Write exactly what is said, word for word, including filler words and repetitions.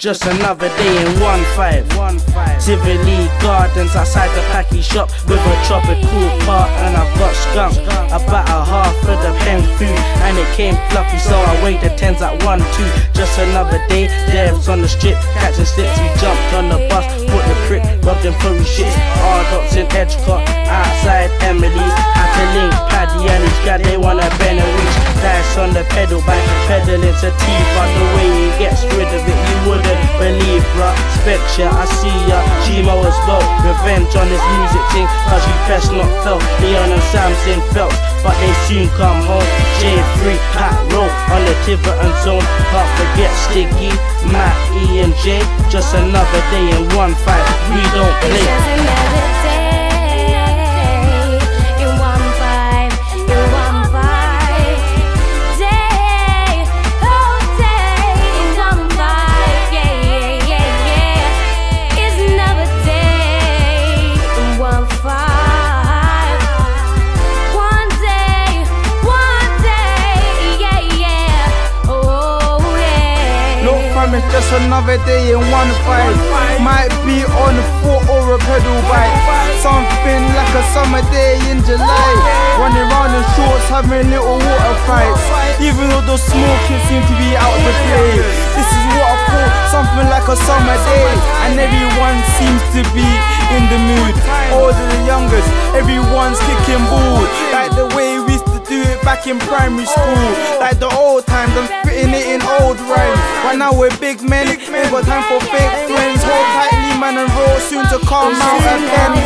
just another day in one five. Tivoli Gardens outside the packy shop with a tropical part, and I've got skunk. About a half of the pen food, and it came fluffy, so I weighed the tens at one two. Just another day, devs on the strip, catching slips. We jumped on the bus, put the prick, rubbed them furry shits. R-Dots in Edgecott, outside Emily's. Had to link Paddy and his guy, they wanna bend and reach. Dash on the pedal bike, pedaling to T, but the way he gets rid of it, you wouldn't believe, bruh. Spectre, I see ya, Chimo as well. Revenge on his music thing, cause you best not felt. Leon and Sam's in Phelps, but they soon come home. J three, Pat Roll on the Tiverton zone. Can't forget Sticky, Matt, E and J. Just another day in one fight, we don't play. Just another day in one five, in one five. Day, oh day in one five, yeah, yeah, yeah, yeah. It's another day in one five. One day, one day, yeah, yeah, oh yeah. Look fam, it's just another day in one fight. Might be on a foot or a pedal bike. Something like a summer day in July. Running around in shorts, having little water fights. Even though those small kids seem to be out to play. This is what I call something like a summer day. And everyone seems to be in the mood. Older than youngest, everyone's kicking ball. Like the way we used to do it back in primary school. Like the old times, I'm spitting it in old rhymes. Right now we're big men, ain't got time for fake friends. Hold tightly man and roll, soon to come out again.